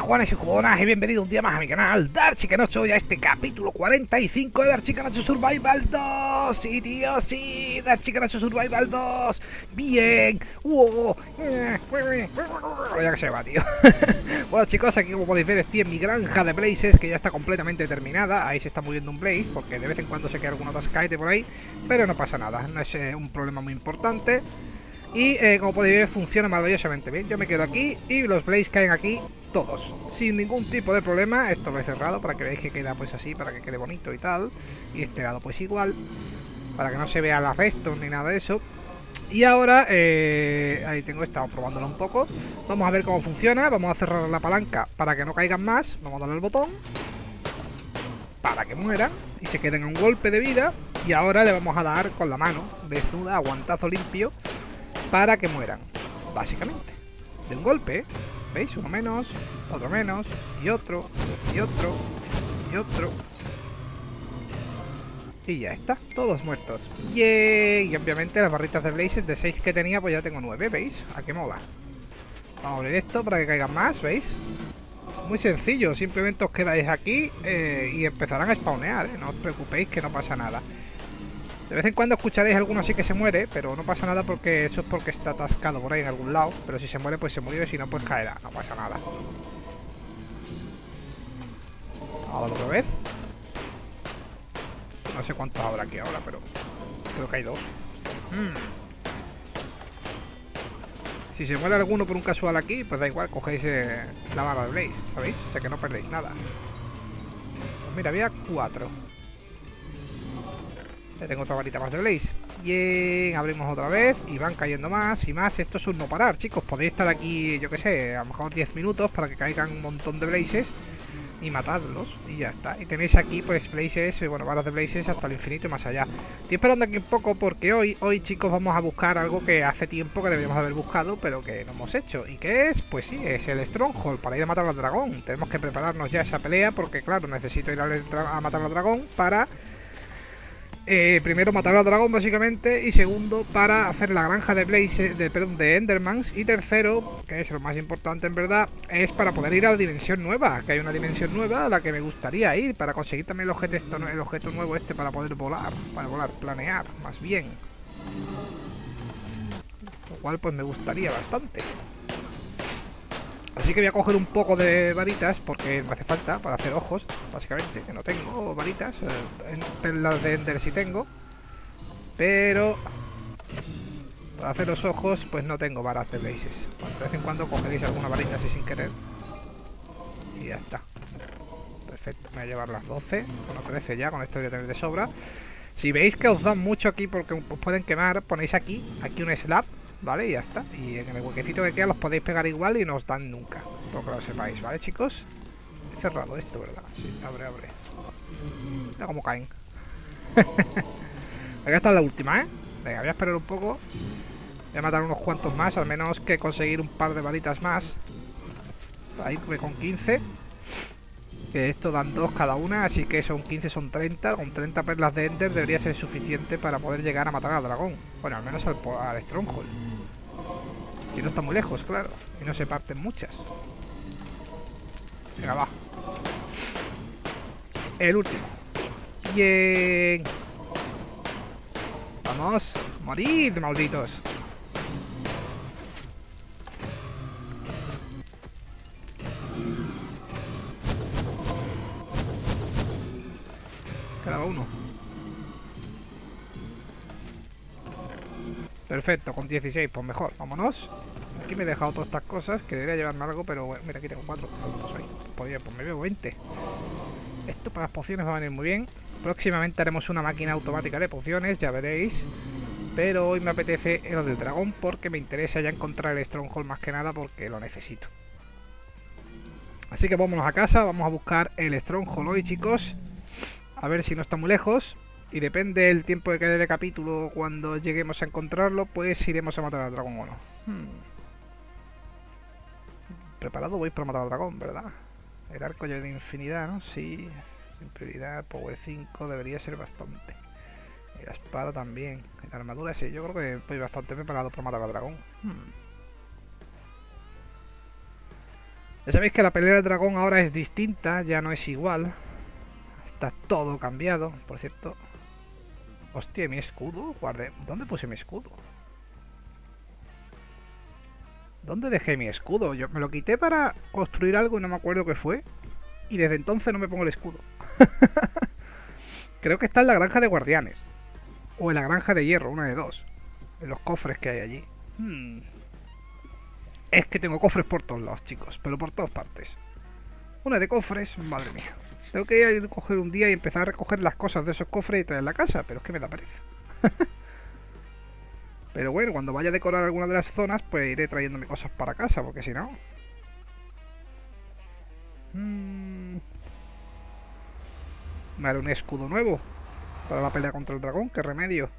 Juanes y jugonas y bienvenido un día más a mi canal Darchicanocho y a este capítulo 45 de Darchicanocho Survival 2. Sí, tío, sí, Darchicanocho Survival 2. Bien. Ya que se va, tío. Bueno, chicos, aquí como podéis ver estoy en mi granja de blazes, que ya está completamente terminada. Ahí se está moviendo un blaze, porque de vez en cuando se queda alguna tascaete por ahí, pero no pasa nada, no es un problema muy importante. Y como podéis ver funciona maravillosamente bien. Yo me quedo aquí y los blazes caen aquí todos, sin ningún tipo de problema. Esto lo he cerrado para que veáis que queda pues así, para que quede bonito y tal. Y este lado pues igual, para que no se vea la redstone ni nada de eso. Y ahora, ahí tengo, he estado probándolo un poco. Vamos a ver cómo funciona. Vamos a cerrar la palanca para que no caigan más. Vamos a darle al botón para que mueran y se queden a un golpe de vida. Y ahora le vamos a dar con la mano desnuda, aguantazo limpio, para que mueran, básicamente, de un golpe. ¿Veis? Uno menos, otro menos, y otro, y otro, y otro. Y ya está, todos muertos. ¡Yay! Y obviamente las barritas de blazes de 6 que tenía, pues ya tengo 9, ¿veis? ¿A qué mola? Vamos a abrir esto para que caigan más, ¿veis? Muy sencillo, simplemente os quedáis aquí y empezarán a spawnear, ¿eh? No os preocupéis que no pasa nada. De vez en cuando escucharéis alguno así que se muere, pero no pasa nada porque eso es porque está atascado por ahí en algún lado. Pero si se muere, pues se murió y si no, pues caerá. No pasa nada. Vamos otra vez. No sé cuántos habrá aquí ahora, pero creo que hay dos. Si se muere alguno por un casual aquí, pues da igual, cogéis la barra de blaze, ¿sabéis? O sea que no perdéis nada. Pues mira, había 4. Ya tengo otra varita más de blaze. Bien, abrimos otra vez y van cayendo más y más. Esto es un no parar, chicos. Podéis estar aquí, yo que sé, a lo mejor 10 minutos para que caigan un montón de blazes y matadlos y ya está. Y tenéis aquí pues blazes, bueno, balas de blazes hasta el infinito y más allá. Estoy esperando aquí un poco porque hoy chicos vamos a buscar algo que hace tiempo que deberíamos haber buscado pero que no hemos hecho. ¿Y qué es? Pues sí, es el Stronghold para ir a matar al dragón. Tenemos que prepararnos ya esa pelea porque claro, necesito ir a matar al dragón para... primero matar al dragón básicamente, y segundo para hacer la granja de blaze, de endermans, y tercero, que es lo más importante en verdad, es para poder ir a la dimensión nueva, que hay una dimensión nueva a la que me gustaría ir, para conseguir también el objeto nuevo este para poder volar, planear, más bien. Lo cual pues me gustaría bastante. Así que voy a coger un poco de varitas porque me hace falta para hacer ojos, básicamente, que no tengo varitas. Las de Ender sí tengo, pero para hacer los ojos pues no tengo varas de blazes. Bueno, de vez en cuando cogeréis alguna varita así sin querer. Y ya está. Perfecto, me voy a llevar las 12, bueno 13 ya, con esto voy a tener de sobra. Si veis que os dan mucho aquí porque os pueden quemar, ponéis aquí un slab, ¿vale? Y ya está. Y en el huequecito que queda los podéis pegar igual y no os dan nunca. Porque lo sepáis, ¿vale, chicos? He cerrado esto, ¿verdad? Sí, abre. Mira cómo caen. Acá está la última, ¿eh? Venga, voy a esperar un poco. Voy a matar unos cuantos más, al menos que conseguir un par de balitas más. Ahí con 15. Que esto dan 2 cada una, así que son 15, son 30. Con 30 perlas de Ender debería ser suficiente para poder llegar a matar al dragón. Bueno, al menos al Stronghold. Si no está muy lejos, claro. Y no se parten muchas. Venga, va. El último. Bien. Vamos. Morid, malditos. Quedaba uno. Perfecto, con 16, pues mejor, vámonos. Aquí me he dejado todas estas cosas, que debería llevarme algo, pero bueno, mira, aquí tengo 4. Pues me veo 20. Esto para las pociones va a venir muy bien. Próximamente haremos una máquina automática de pociones, ya veréis. Pero hoy me apetece lo del dragón porque me interesa ya encontrar el Stronghold más que nada porque lo necesito. Así que vámonos a casa, vamos a buscar el Stronghold hoy, chicos. A ver si no está muy lejos. Y depende del tiempo que quede de capítulo cuando lleguemos a encontrarlo, pues iremos a matar al dragón o no. Preparado voy para matar al dragón, ¿verdad? El arco ya de infinidad, ¿no? Sí. Sin prioridad, power 5 debería ser bastante. Y la espada también. La armadura sí, yo creo que voy bastante preparado para matar al dragón. Ya sabéis que la pelea del dragón ahora es distinta, ya no es igual. Está todo cambiado, por cierto. Hostia, mi escudo. Guardé. ¿Dónde puse mi escudo? ¿Dónde dejé mi escudo? Yo me lo quité para construir algo y no me acuerdo qué fue. Y desde entonces no me pongo el escudo. Creo que está en la granja de guardianes. O en la granja de hierro, una de dos. En los cofres que hay allí. Es que tengo cofres por todos lados, chicos. Pero por todas partes. Una de cofres, madre mía. Tengo que ir a coger un día y empezar a recoger las cosas de esos cofres y traerlas a la casa. Pero es que me da pereza. Pero bueno, cuando vaya a decorar alguna de las zonas, pues iré trayéndome cosas para casa. Porque si no... Me haré un escudo nuevo para la pelea contra el dragón, qué remedio.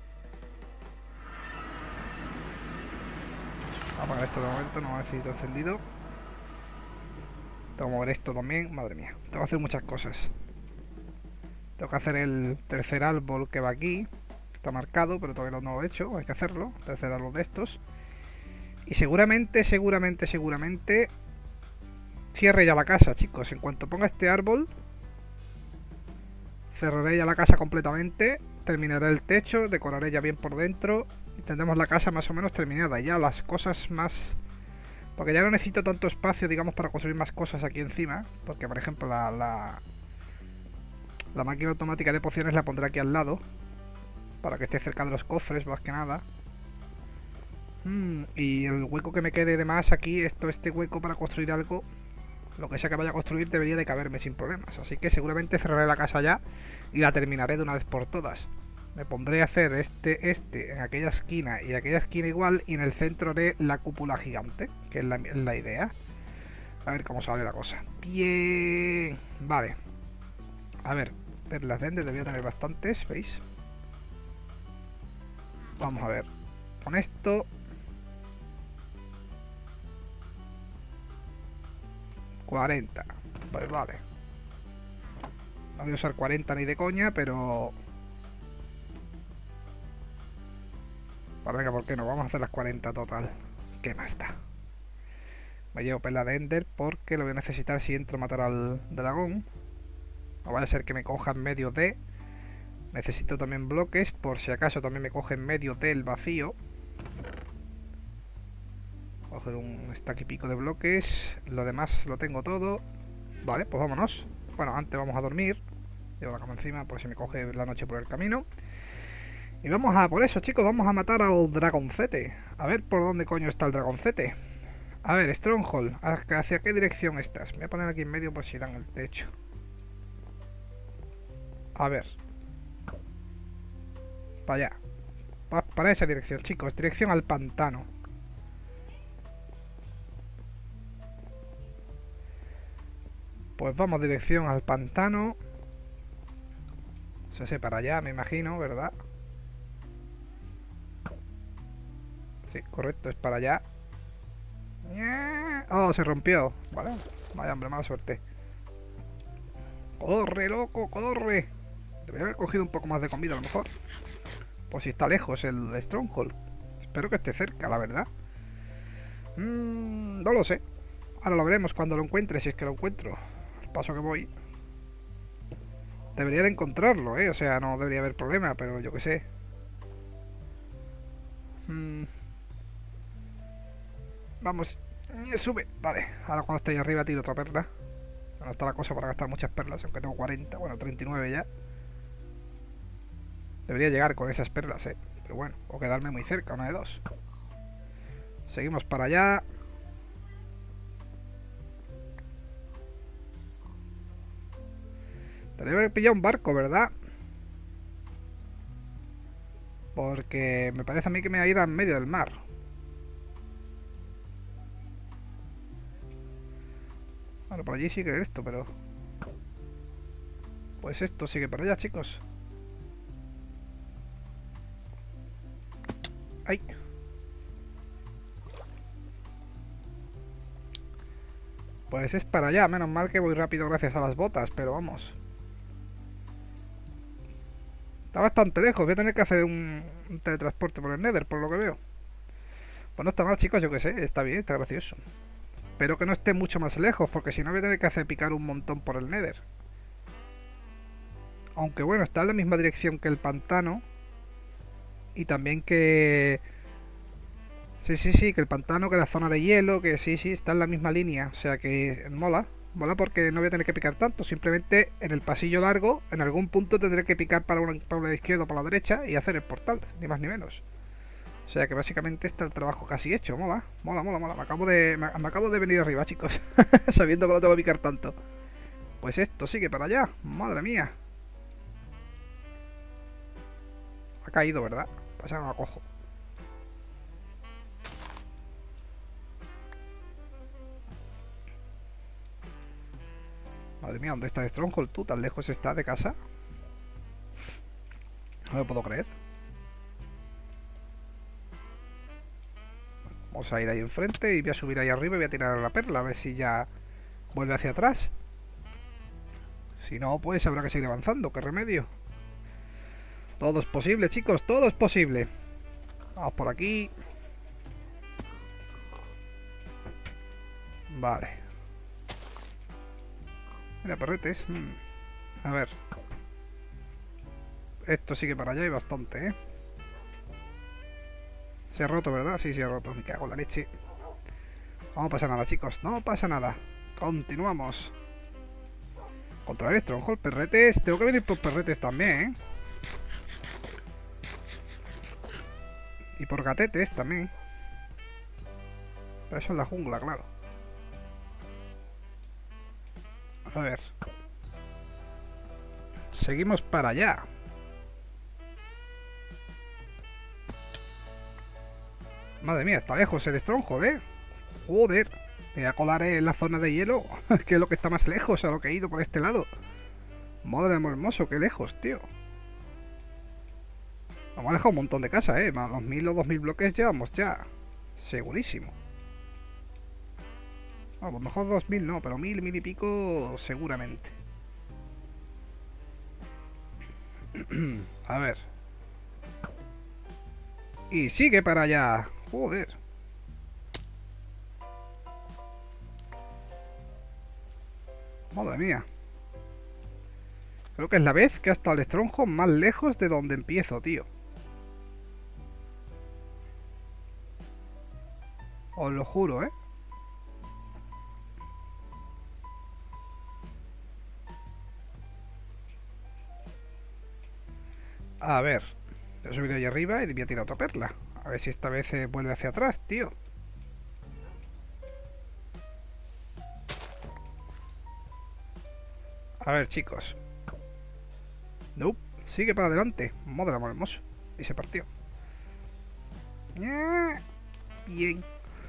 Vamos a apagar esto de momento, no necesito encendido. Tengo que mover esto también, madre mía. Tengo que hacer muchas cosas. Tengo que hacer el tercer árbol que va aquí. Está marcado, pero todavía no lo he hecho, hay que hacerlo. Tercer árbol de estos. Y seguramente cierre ya la casa, chicos. En cuanto ponga este árbol, cerraré ya la casa completamente, terminaré el techo, decoraré ya bien por dentro y tendremos la casa más o menos terminada. Y ya las cosas más... Porque ya no necesito tanto espacio, digamos, para construir más cosas aquí encima. Porque, por ejemplo, la máquina automática de pociones la pondré aquí al lado. Para que esté cerca de los cofres, más que nada. Y el hueco que me quede de más aquí, este hueco para construir algo... Lo que sea que vaya a construir debería de caberme sin problemas. Así que seguramente cerraré la casa ya y la terminaré de una vez por todas. Me pondré a hacer este en aquella esquina y aquella esquina igual. Y en el centro haré la cúpula gigante, que es la idea. A ver cómo sale la cosa. Bien. Vale. A ver, perlas dentes debería tener bastantes, ¿veis? Vamos a ver. Con esto... 40. Pues vale. No voy a usar 40 ni de coña, pero... Pues venga, ¿por qué no? Vamos a hacer las 40 total. ¿Qué más da? Me llevo pela de Ender porque lo voy a necesitar si entro a matar al dragón. No vaya a ser que me coja en medio de... Necesito también bloques, por si acaso también me coge en medio del vacío. Voy a coger un stack y pico de bloques. Lo demás lo tengo todo. Vale, pues vámonos. Bueno, antes vamos a dormir. Llevo la cama encima por si me coge la noche por el camino. Y vamos a por eso, chicos. Vamos a matar al dragoncete. A ver por dónde coño está el dragoncete. A ver, Stronghold. ¿Hacia qué dirección estás? Me voy a poner aquí en medio por si dan el techo. A ver. Para allá. Para esa dirección, chicos. Dirección al pantano. Pues vamos dirección al pantano. Se hace para allá, me imagino, ¿verdad? Sí, correcto, es para allá. Oh, se rompió. Vale, vaya hombre, mala suerte. ¡Corre, loco, corre! Debería haber cogido un poco más de comida a lo mejor. Pues si está lejos el Stronghold. Espero que esté cerca, la verdad. No lo sé. Ahora lo veremos cuando lo encuentre, si es que lo encuentro. Paso que voy. Debería de encontrarlo, o sea, no debería haber problema, pero yo qué sé. Vamos, sube. Vale, ahora cuando esté ahí arriba tiro otra perla. No está la cosa para gastar muchas perlas, aunque tengo 40, bueno, 39 ya. Debería llegar con esas perlas, pero bueno, o quedarme muy cerca, una de dos. Seguimos para allá. Tendría que haber pillado un barco, ¿verdad? Porque me parece a mí que me va a ir en medio del mar. Bueno, por allí sigue esto, pero... Pues esto sigue para allá, chicos. ¡Ay! Pues es para allá, menos mal que voy rápido gracias a las botas, pero vamos. Está bastante lejos, voy a tener que hacer un teletransporte por el Nether, por lo que veo. Pues no está mal, chicos, yo que sé, está bien, está gracioso. espero que no esté mucho más lejos, porque si no voy a tener que hacer picar un montón por el Nether. Aunque bueno, está en la misma dirección que el pantano. Y también que... Sí, que el pantano, que la zona de hielo, que sí, está en la misma línea. O sea que mola. Mola porque no voy a tener que picar tanto. Simplemente en el pasillo largo, en algún punto tendré que picar para la izquierda o para la derecha y hacer el portal, ni más ni menos. O sea que básicamente está el trabajo casi hecho. Mola. Me acabo de venir arriba, chicos. Sabiendo que no tengo que picar tanto. Pues esto sigue para allá. Madre mía. Ha caído, ¿verdad? Pues ahora no lo cojo. Madre mía, ¿dónde está el Stronghold? ¿Tú tan lejos está de casa? No me puedo creer. Vamos a ir ahí enfrente y voy a subir ahí arriba y voy a tirar a la perla a ver si ya vuelve hacia atrás. Si no, pues habrá que seguir avanzando. ¿Qué remedio? Todo es posible, chicos, todo es posible. Vamos por aquí. Vale. Mira, perretes. A ver. Esto sigue para allá y bastante, ¿eh? Se ha roto, ¿verdad? Sí, se ha roto. Me cago en la leche. No pasa nada, chicos. No pasa nada. Continuamos. Contra el Stronghold, perretes. Tengo que venir por perretes también, ¿eh? Y por gatetes también. Pero eso en la jungla, claro. A ver. Seguimos para allá. Madre mía, está lejos el Stronghold, ¿eh? Joder. Me voy a colar en la zona de hielo. Que es lo que está más lejos a lo que he ido por este lado. Madre mía, hermoso, qué lejos, tío. Hemos alejado un montón de casa, ¿eh? Más los 1000 o 2000 bloques llevamos ya. Segurísimo. Vamos, mejor 2000 no, pero 1000 y pico seguramente. A ver. Y sigue para allá. Joder. Madre mía. Creo que es la vez que ha estado el Stronghold más lejos de donde empiezo, tío. Os lo juro, ¿eh? A ver. Voy a subir ahí arriba y voy a tirar otra perla. A ver si esta vez se vuelve hacia atrás, tío. A ver, chicos. Nope. Sigue para adelante. Madre amor hermoso. Y se partió. Bien.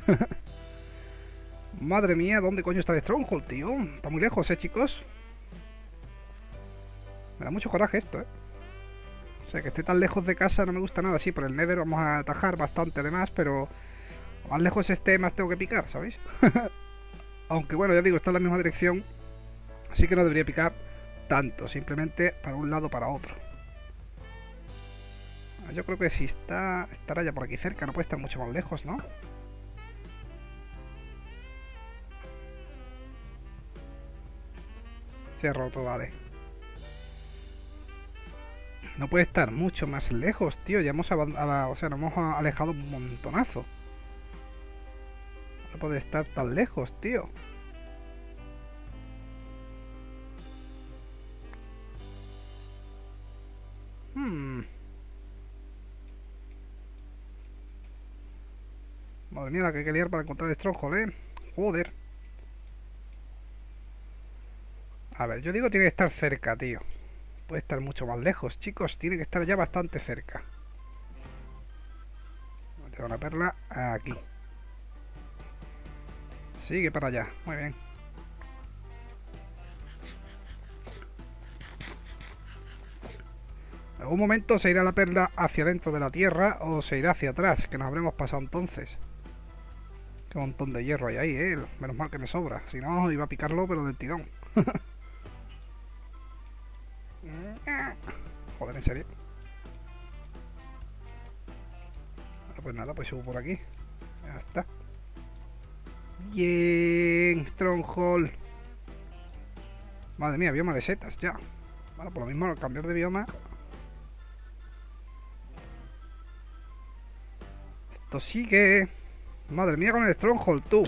Madre mía, ¿dónde coño está el Stronghold, tío? Está muy lejos, chicos. Me da mucho coraje esto, O sea, que esté tan lejos de casa no me gusta nada. Sí, por el Nether vamos a atajar bastante además, pero... más lejos esté, más tengo que picar, ¿sabéis? Aunque bueno, ya digo, está en la misma dirección. Así que no debería picar tanto. Simplemente para un lado o para otro. Yo creo que si estará ya por aquí cerca. No puede estar mucho más lejos, ¿no? Se ha roto, vale. No puede estar mucho más lejos, tío. Ya hemos o sea, nos hemos alejado un montonazo. No puede estar tan lejos, tío. Madre mía, la que hay que liar para encontrar el Stronghold, Joder. A ver, yo digo tiene que estar cerca, tío. Puede estar mucho más lejos, chicos. Tiene que estar ya bastante cerca. Tengo una perla aquí. Sigue para allá. Muy bien. En algún momento se irá la perla hacia dentro de la tierra o se irá hacia atrás, que nos habremos pasado entonces. Qué montón de hierro hay ahí, Menos mal que me sobra. Si no, iba a picarlo, pero del tirón. Joder, en serio. Bueno, pues nada, pues subo por aquí. Ya está. Bien, Stronghold. Madre mía, bioma de setas, ya. Bueno, por lo mismo, al cambiar de bioma... Esto sigue. Madre mía con el Stronghold, tú.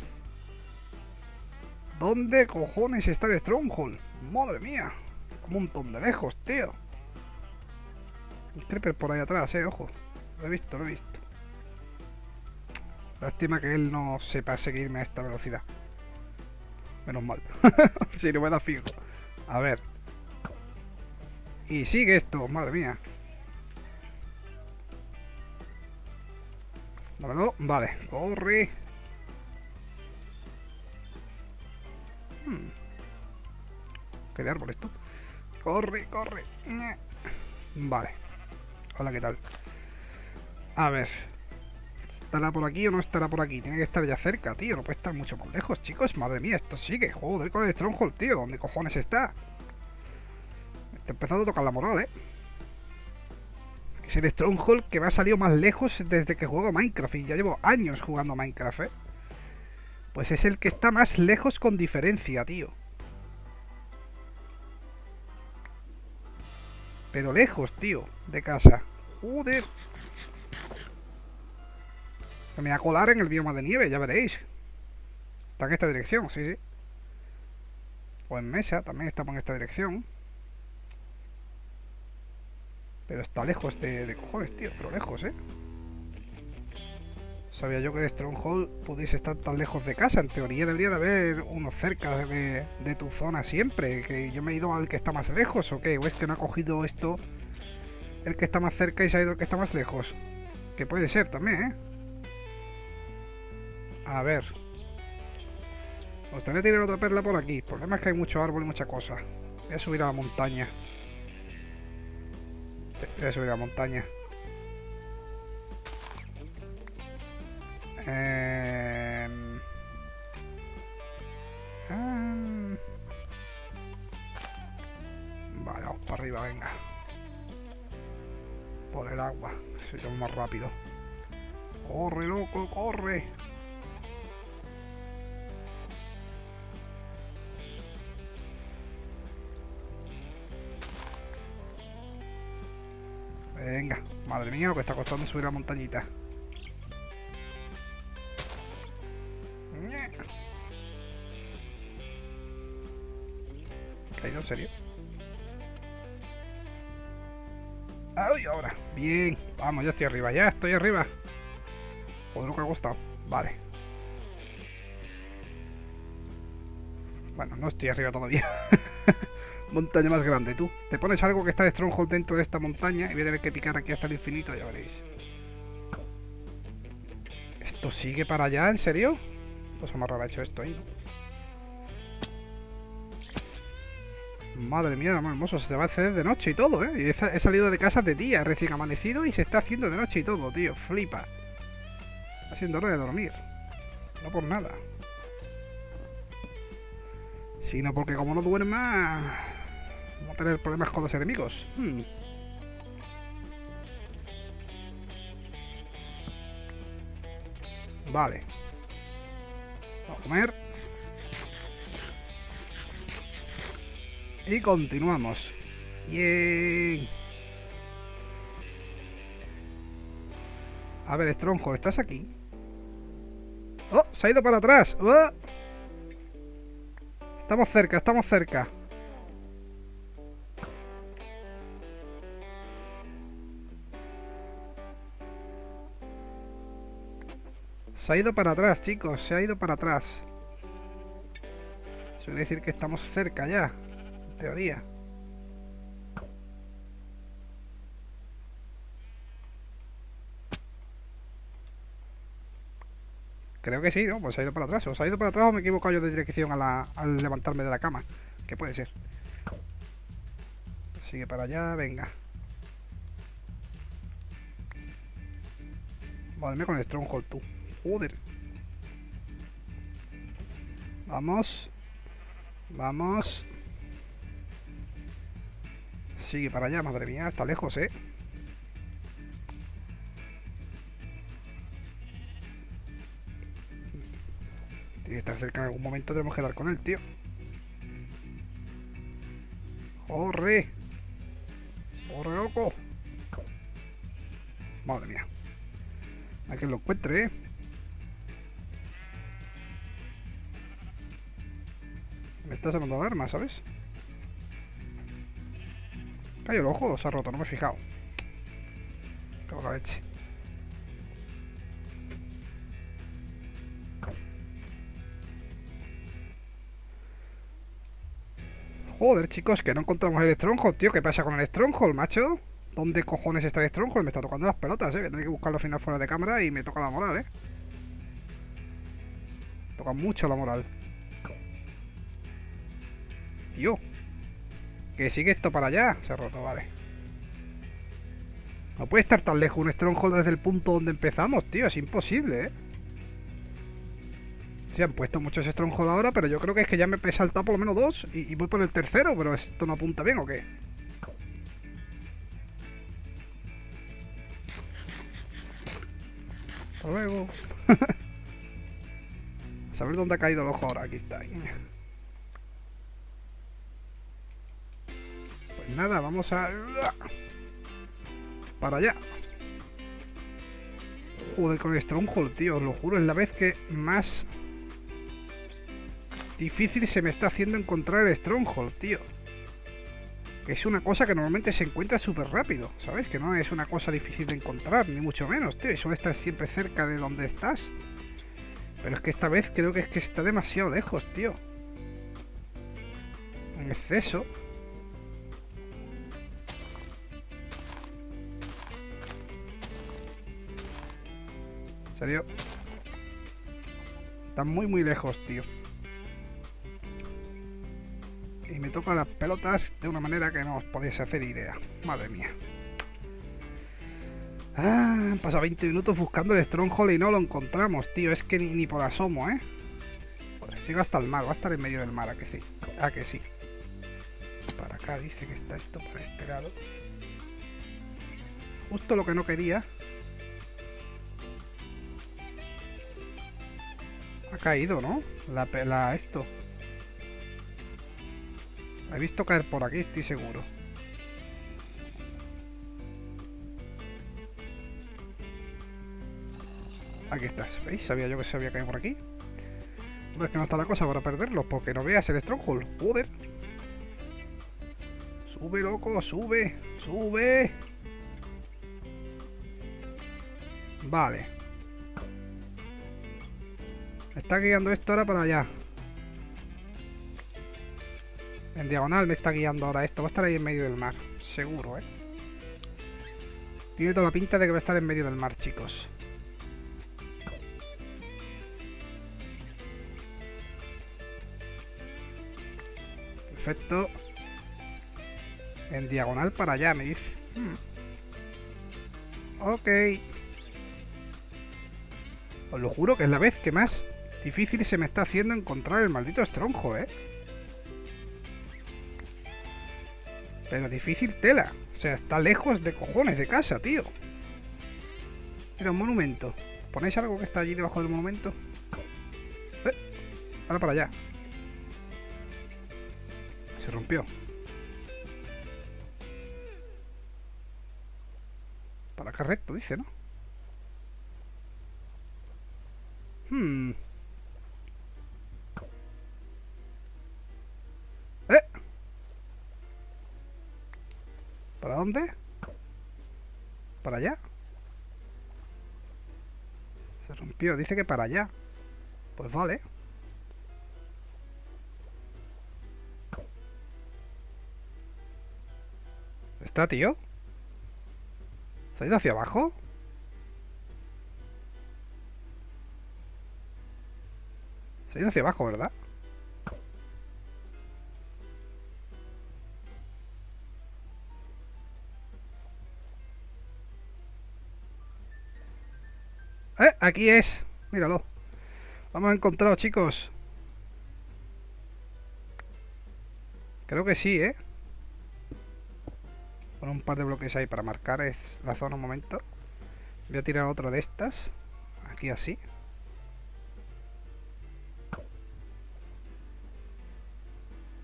¿Dónde cojones está el Stronghold? Madre mía. Un montón de lejos, tío. El creeper por ahí atrás, ojo. Lo he visto, lo he visto. Lástima que él no sepa seguirme a esta velocidad. Menos mal. Si no me da fijo. A ver. Y sigue esto, madre mía. Dámelo. Vale, corre. ¿Qué de árbol esto? Corre, corre. Vale. Hola, ¿qué tal? A ver. ¿Estará por aquí o no estará por aquí? Tiene que estar ya cerca, tío. No puede estar mucho más lejos, chicos. Madre mía, esto sigue. Joder, con el Stronghold, tío. ¿Dónde cojones está? Me está empezando a tocar la moral, Es el Stronghold que me ha salido más lejos desde que juego a Minecraft. Y ya llevo años jugando a Minecraft, Pues es el que está más lejos con diferencia, tío. Pero lejos, tío, de casa. Joder. Me voy a colar en el bioma de nieve, ya veréis. Está en esta dirección, sí, sí. O en mesa, también estamos en esta dirección. Pero está lejos de cojones, tío. Pero lejos, Sabía yo que el Stronghold pudiese estar tan lejos de casa. En teoría debería de haber uno cerca de tu zona siempre. Que yo me he ido al que está más lejos, ¿o qué? ¿O es que no ha cogido esto el que está más cerca y se ha ido el que está más lejos? Que puede ser también, A ver. Me gustaría tirar otra perla por aquí. El problema es que hay mucho árbol y mucha cosa. Voy a subir a la montaña. Sí, voy a subir a la montaña. Vale, vamos para arriba, venga. Por el agua. Soy más rápido. ¡Corre, loco, corre! Venga, madre mía, lo que está costando subir la montañita. ¿Ha caído en serio? ¡Ay, ahora! Bien, vamos, ya estoy arriba, ya estoy arriba. Joder, lo que ha costado. Vale. Bueno, no estoy arriba todavía. Montaña más grande, tú. Te pones algo que está de Stronghold dentro de esta montaña y voy a tener que picar aquí hasta el infinito, ya veréis. ¿Esto sigue para allá? ¿En serio? Pues más raro ha hecho esto ahí, ¿no? Madre mía, más hermoso, se va a hacer de noche y todo, Y he salido de casa de día, recién amanecido, y se está haciendo de noche y todo, tío. Flipa. Está siendo hora de dormir. No por nada. Sino porque como no duerma... Vamos a tener problemas con los enemigos. Vale. Vamos a comer. Y continuamos. Bien. A ver, Stronghold, ¿estás aquí? ¡Oh! Se ha ido para atrás. ¡Oh! Estamos cerca, estamos cerca. Se ha ido para atrás, chicos. Se ha ido para atrás. Eso quiere decir que estamos cerca ya. En teoría. Creo que sí, ¿no? Pues se ha ido para atrás. O se ha ido para atrás o me he equivocado yo de dirección al levantarme de la cama. Que puede ser. Sigue para allá, venga. Madre con el Stronghold, tú. Joder. Vamos. Vamos. Sigue para allá, madre mía. Está lejos, Tiene que estar cerca en algún momento, tenemos que dar con él, tío. ¡Corre! ¡Corre, loco! Madre mía. Hay que lo encuentre, ¿eh? Me está sonando la alarma, ¿sabes? Cayó el ojo, se ha roto, no me he fijado. Cago en la leche. Joder, chicos, que no encontramos el Stronghold, tío. ¿Qué pasa con el Stronghold, macho? ¿Dónde cojones está el Stronghold? Me está tocando las pelotas, Voy a tener que buscarlo al final fuera de cámara y me toca la moral, Toca mucho la moral. Tío. Que sigue esto para allá. Se ha roto, vale. No puede estar tan lejos un Stronghold desde el punto donde empezamos, tío. Es imposible, Se han puesto muchos Stronghold ahora, pero yo creo que es que ya me he saltado por lo menos 2 y voy por el tercero, pero ¿esto no apunta bien o qué? Hasta luego. A saber dónde ha caído el ojo ahora. Aquí está. Pues nada, vamos a... para allá. Joder, con el Stronghold, tío. Os lo juro, es la vez que más difícil se me está haciendo encontrar el Stronghold, tío. Que es una cosa que normalmente se encuentra súper rápido, ¿sabes? Que no es una cosa difícil de encontrar, ni mucho menos, tío. Y suele estar siempre cerca de donde estás. Pero es que esta vez creo que es que está demasiado lejos, tío. En exceso. En serio. Está muy muy lejos, tío. Y me tocan las pelotas de una manera que no os podéis hacer idea. Madre mía. Han pasado 20 minutos buscando el Stronghold y no lo encontramos, tío. Es que ni por asomo, Pues sigo hasta el mar. Va a estar en medio del mar, ¿a que sí? ¿A que sí? Para acá dice que está esto, para este lado. Justo lo que no quería. Ha caído, ¿no? Esto. La he visto caer por aquí, estoy seguro. Aquí estás, ¿veis? Sabía yo que se había caído por aquí. No es que no está la cosa para perderlo, porque no veas el Stronghold. Joder. Sube, loco, sube. Sube. Vale. Me está guiando esto ahora para allá. En diagonal me está guiando ahora esto. Va a estar ahí en medio del mar. Seguro, Tiene toda la pinta de que va a estar en medio del mar, chicos. Perfecto. En diagonal para allá, me dice. Ok. Os lo juro que es la vez que más difícil se me está haciendo encontrar el maldito Stronghold, Pero difícil tela. O sea, está lejos de cojones de casa, tío. Mira, un monumento. ¿Ponéis algo que está allí debajo del monumento? Ahora para allá. Se rompió. Para acá recto, dice, ¿no? ¿Para dónde? ¿Para allá? Se rompió, dice que para allá. Pues vale. ¿Está, tío? ¿Se ha ido hacia abajo? Se ha ido hacia abajo, ¿verdad? Aquí es. Míralo. Lo hemos encontrado, chicos. Creo que sí, Pon un par de bloques ahí para marcar la zona un momento. Voy a tirar otro de estas. Aquí así.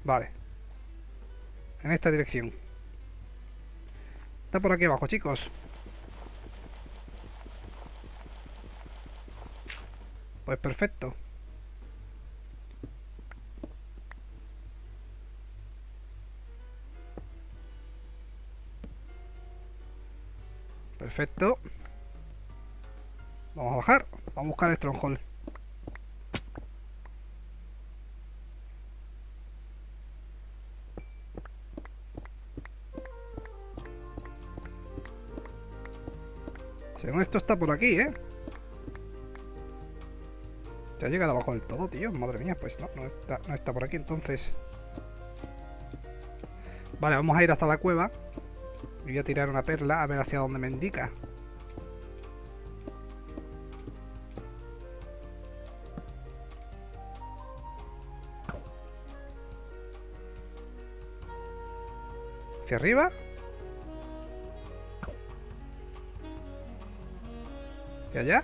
Vale. En esta dirección. Está por aquí abajo, chicos. Pues perfecto. Perfecto. Vamos a bajar. Vamos a buscar el Stronghold. Según esto está por aquí, ¿eh? Se ha llegado abajo del todo, tío. Madre mía, pues no está por aquí entonces. Vale, vamos a ir hasta la cueva. Y voy a tirar una perla a ver hacia dónde me indica. ¿Hacia arriba? ¿Hacia allá?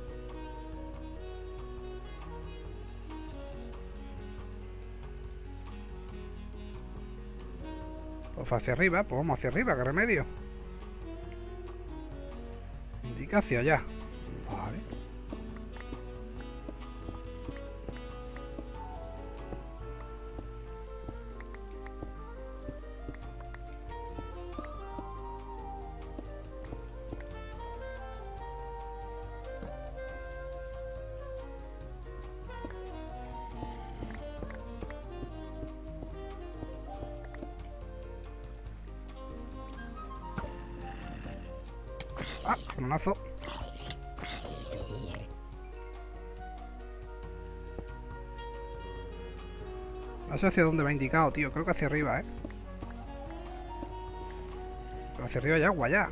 Pues hacia arriba, pues vamos hacia arriba, qué remedio. Indica hacia allá. Vale. Ah, canonazo. No sé hacia dónde va indicado, tío. Creo que hacia arriba, ¿eh? Pero hacia arriba hay agua ya.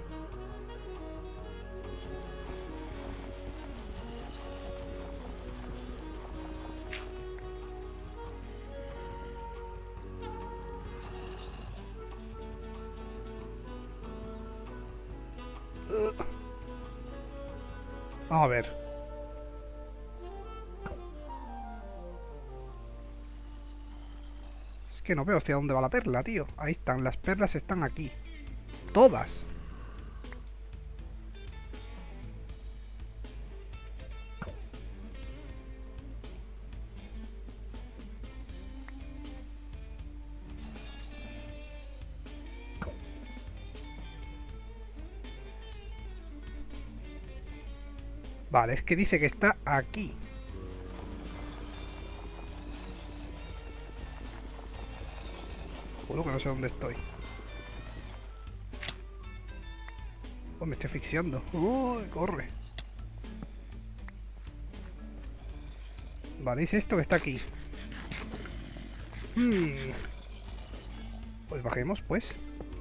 Vamos a ver. Es que no veo hacia dónde va la perla, tío. Ahí están, las perlas están aquí. Todas. Vale, es que dice que está aquí. Juro que no sé dónde estoy. Oh, me estoy asfixiando. Uy, corre. Vale, dice esto que está aquí. Pues bajemos, pues.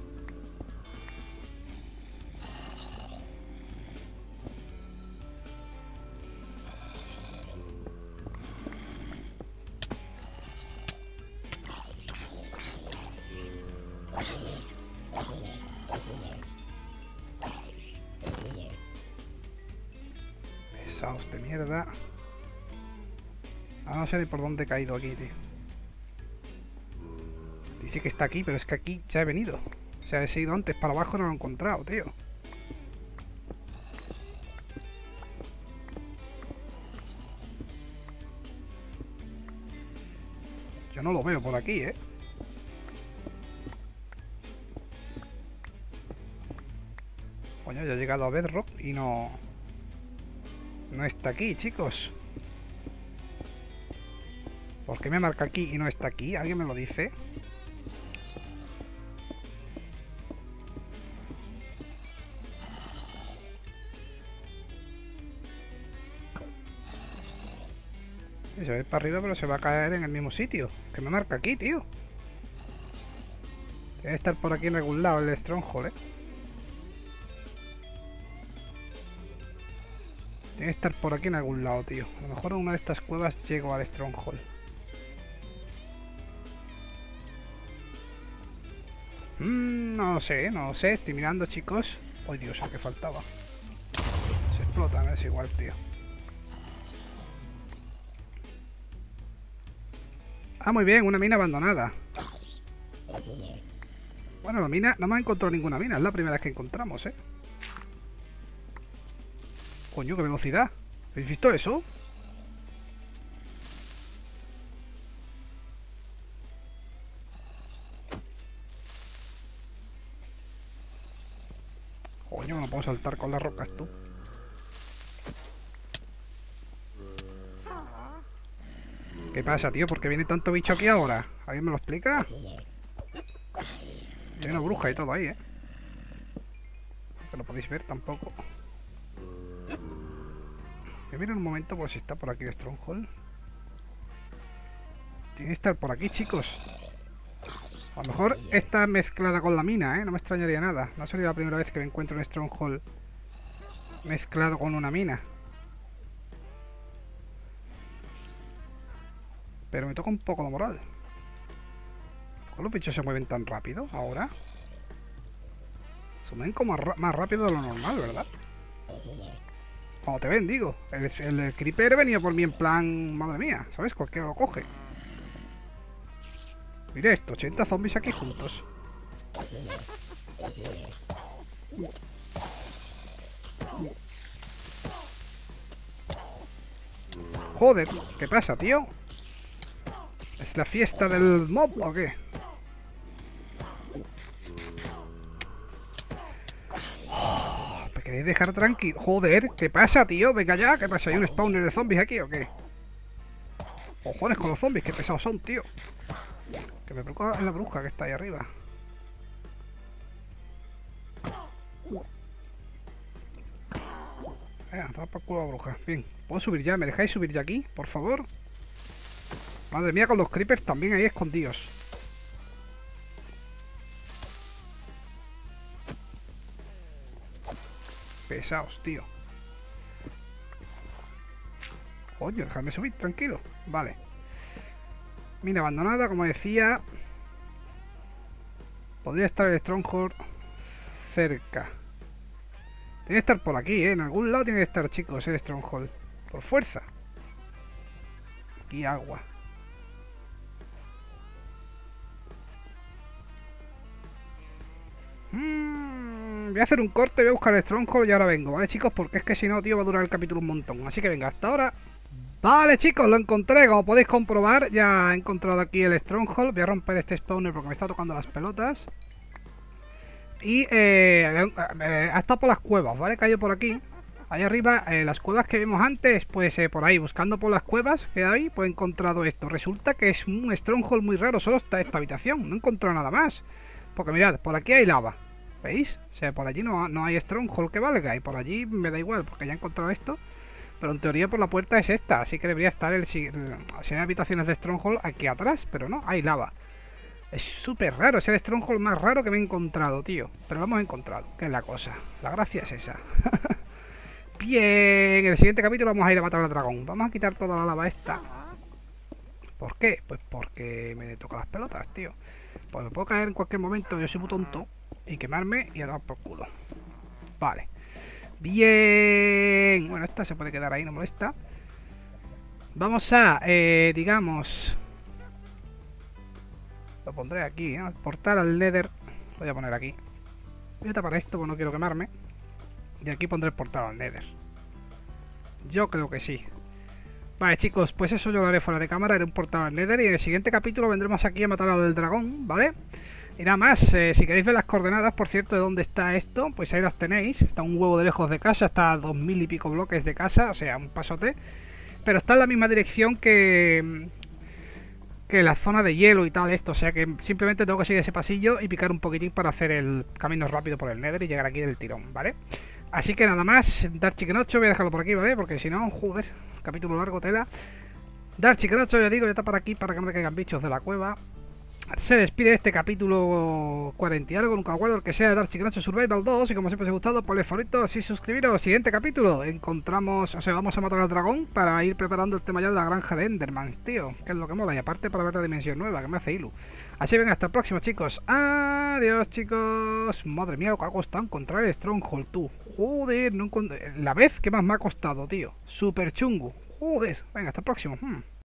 Pesados de mierda. Ah, no sé ni por dónde he caído aquí, tío. Dice que está aquí, pero es que aquí ya he venido. O sea, he seguido antes para abajo y no lo he encontrado, tío. Yo no lo veo por aquí, ¿eh? Coño, ya he llegado a Bedrock y no... No está aquí, chicos. ¿Por qué me marca aquí y no está aquí? ¿Alguien me lo dice? Se va a ir para arriba, pero se va a caer en el mismo sitio. ¿Qué me marca aquí, tío? Debe estar por aquí en algún lado el Stronghold, ¿eh? Debe estar por aquí en algún lado, tío. A lo mejor en una de estas cuevas llego al Stronghold. No lo sé, no lo sé. Estoy mirando, chicos. ¡Ay, Dios! ¿A qué faltaba? Se explotan, es igual, tío. Ah, muy bien, una mina abandonada. Bueno, la mina, no me ha encontrado ninguna mina, es la primera vez que encontramos, ¿eh? Coño, qué velocidad. ¿Habéis visto eso? Coño, no puedo saltar con las rocas, tú. ¿Qué pasa, tío? ¿Por qué viene tanto bicho aquí ahora? ¿Alguien me lo explica? Y hay una bruja y todo ahí, ¿eh? Que lo podéis ver tampoco. Que miren un momento por si está por aquí el Stronghold. Tiene que estar por aquí, chicos. A lo mejor está mezclada con la mina, ¿eh? No me extrañaría nada. No sería la primera vez que me encuentro un Stronghold mezclado con una mina. Pero me toca un poco la moral. ¿Por qué los bichos se mueven tan rápido ahora? Se mueven como más rápido de lo normal, ¿verdad? Cuando te ven, digo. El creeper venía por mí en plan... Madre mía, ¿sabes? Cualquiera lo coge. Mira esto, 80 zombies aquí juntos. Joder, ¿qué pasa, tío? ¿Es la fiesta del mob o qué? ¿Me queréis dejar tranquilo? Joder, ¿qué pasa, tío? Venga ya, ¿qué pasa? ¿Hay un spawner de zombies aquí o qué? Cojones con los zombies, qué pesados son, tío. Que me preocupa en la bruja que está ahí arriba. Toma por culo la bruja. Bien, ¿puedo subir ya? ¿Me dejáis subir ya aquí, por favor? Madre mía, con los creepers también ahí escondidos. Pesados, tío. Coño, déjame subir, tranquilo. Vale. Mina abandonada, como decía. Podría estar el Stronghold cerca. Tiene que estar por aquí, ¿eh? En algún lado tiene que estar, chicos, el Stronghold. Por fuerza. Aquí agua. Voy a hacer un corte, voy a buscar el Stronghold y ahora vengo, ¿vale, chicos? Porque es que si no, tío, va a durar el capítulo un montón. Así que venga, hasta ahora. Vale, chicos, lo encontré. Como podéis comprobar, ya he encontrado aquí el Stronghold. Voy a romper este spawner porque me está tocando las pelotas. Y ha estado por las cuevas, ¿vale? Cayó por aquí. Ahí arriba, las cuevas que vimos antes, pues por ahí, buscando por las cuevas que hay, pues he encontrado esto. Resulta que es un Stronghold muy raro, solo está esta habitación. No he encontrado nada más. Porque mirad, por aquí hay lava. ¿Veis? O sea, por allí no hay Stronghold que valga. Y por allí me da igual, porque ya he encontrado esto. Pero en teoría por la puerta es esta. Así que debería estar si hay habitaciones de Stronghold aquí atrás. Pero no, hay lava. Es súper raro, es el Stronghold más raro que me he encontrado, tío. Pero lo hemos encontrado, que es la cosa. La gracia es esa. Bien, en el siguiente capítulo vamos a ir a matar al dragón. Vamos a quitar toda la lava esta. ¿Por qué? Pues porque me toca las pelotas, tío. Pues me puedo caer en cualquier momento, yo soy muy tonto. Y quemarme y a dar por culo. Vale. Bien. Bueno, esta se puede quedar ahí, no molesta. Vamos a, digamos... Lo pondré aquí, ¿no? El portal al Nether. Lo voy a poner aquí. Voy a tapar esto porque no quiero quemarme. Y aquí pondré el portal al Nether. Yo creo que sí. Vale, chicos, pues eso yo lo haré fuera de cámara. Haré un portal al Nether. Y en el siguiente capítulo vendremos aquí a matar al del dragón, ¿vale? Y nada más, si queréis ver las coordenadas, por cierto, de dónde está esto, pues ahí las tenéis. Está un huevo de lejos de casa, está a 2000 y pico bloques de casa, o sea, un pasote. Pero está en la misma dirección que la zona de hielo y tal esto, o sea que simplemente tengo que seguir ese pasillo y picar un poquitín para hacer el camino rápido por el Nether y llegar aquí del tirón, ¿vale? Así que nada más, Dark Chicken 8, voy a dejarlo por aquí, ¿vale? Porque si no, joder, capítulo largo, tela. Dark Chicken 8, ya digo, ya está por aquí para que no me caigan bichos de la cueva. Se despide este capítulo 40 y algo, nunca acuerdo el que sea, Dark Chicken 8 Survival 2. Y como siempre os ha gustado, ponle favoritos y suscribiros. Siguiente capítulo, encontramos, o sea, vamos a matar al dragón para ir preparando el tema ya de la granja de Enderman, tío, que es lo que mola. Y aparte para ver la dimensión nueva, que me hace ilu. Así venga, hasta el próximo, chicos. Adiós, chicos. Madre mía, lo que ha costado encontrar el Stronghold, tú. Joder, no encontré... La vez que más me ha costado, tío. Súper chungo. Joder, venga, hasta el próximo.